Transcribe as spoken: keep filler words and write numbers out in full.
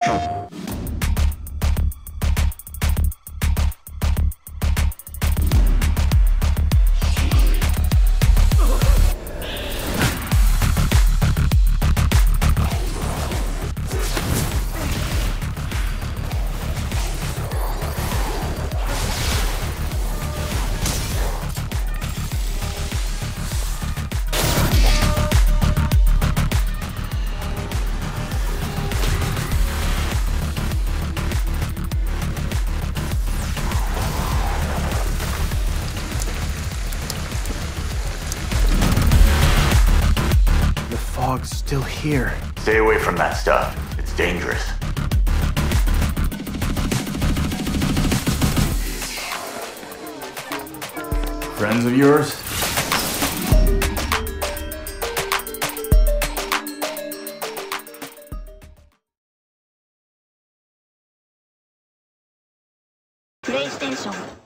Fog's still here. Stay away from that stuff. It's dangerous. Friends of yours? PlayStation